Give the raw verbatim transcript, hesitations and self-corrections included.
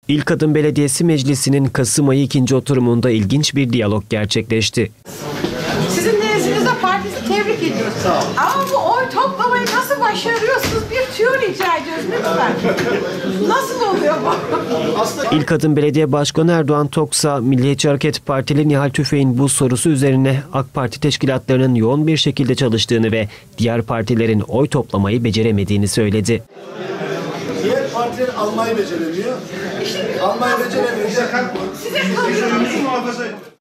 İlkadın Belediyesi Meclisi'nin Kasım ayı ikinci oturumunda ilginç bir diyalog gerçekleşti. Sizin nezdinizde partisi tebrik ediyoruz. Ama bu oy toplamayı nasıl başarıyorsunuz? Bir tüyo rica ediyoruz lütfen. Nasıl oluyor bu? İlkadın Belediye Başkanı Erdoğan Toksa, Milliyetçi Hareket Partili Nihal Tüfek'in bu sorusu üzerine AK Parti teşkilatlarının yoğun bir şekilde çalıştığını ve diğer partilerin oy toplamayı beceremediğini söyledi. Diğer partiler almayı beceremiyor. İşte almayı beceremiyor. Size kalıyor.